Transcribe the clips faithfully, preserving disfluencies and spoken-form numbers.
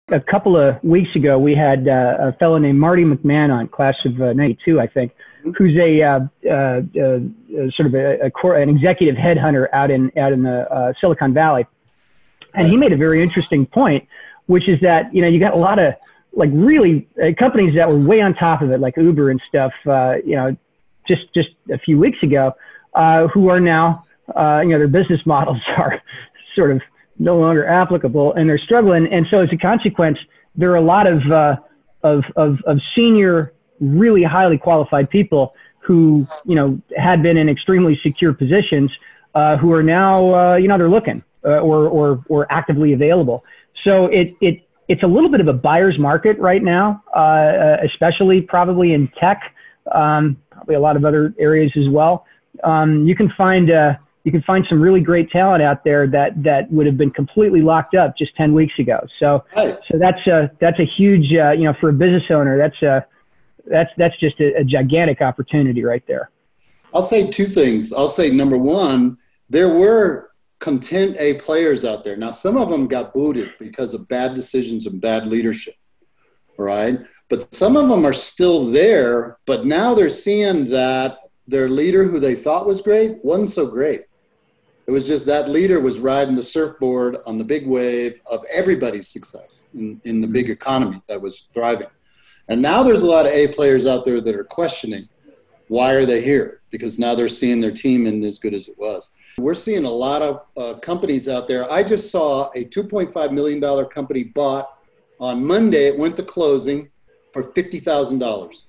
a couple of weeks ago, we had uh, a fellow named Marty McMahon on, class of uh, ninety-two, I think, who's a uh, uh, uh, sort of a, a core, an executive headhunter out in out in the uh, Silicon Valley, and he made a very interesting point, which is that you know you got a lot of like really uh, companies that were way on top of it, like Uber and stuff, uh, you know, just just a few weeks ago, uh, who are now uh, you know their business models are sort of no longer applicable, and they're struggling. And so as a consequence, there are a lot of, uh, of, of, of senior, really highly qualified people who, you know, had been in extremely secure positions, uh, who are now, uh, you know, they're looking uh, or, or, or actively available. So it, it, it's a little bit of a buyer's market right now, uh, especially probably in tech, um, probably a lot of other areas as well. Um, you can find, uh, you can find some really great talent out there that, that would have been completely locked up just ten weeks ago. So, right. so that's a, that's a huge, uh, you know, for a business owner, that's a, that's, that's just a, a gigantic opportunity right there. I'll say two things. I'll say number one, there were content A players out there. Now, some of them got booted because of bad decisions and bad leadership. Right. But some of them are still there, but now they're seeing that their leader who they thought was great wasn't so great. It was just that leader was riding the surfboard on the big wave of everybody's success in, in the big economy that was thriving. And now there's a lot of A players out there that are questioning, why are they here? Because now they're seeing their team isn't as good as it was. We're seeing a lot of uh, companies out there. I just saw a two point five million dollars company bought on Monday. It went to closing for fifty thousand dollars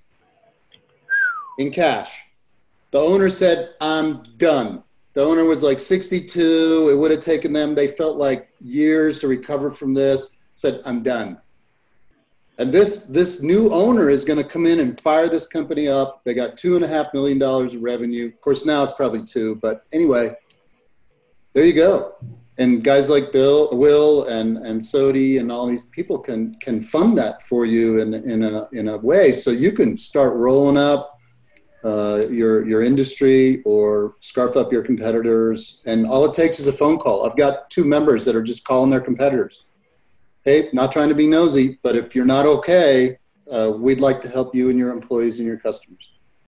in cash. The owner said, I'm done. The owner was like sixty-two. It would have taken them, they felt like years to recover from this, said, I'm done. And this, this new owner is going to come in and fire this company up. They got two and a half million dollars of revenue. Of course, now it's probably two, but anyway, there you go. And guys like Bill, Will and, and Sodi and all these people can, can fund that for you in, in, a, in a way so you can start rolling up Uh, your your industry or scarf up your competitors, and all it takes is a phone call. I've got two members that are just calling their competitors. Hey, not trying to be nosy, but if you're not okay, uh, we'd like to help you and your employees and your customers.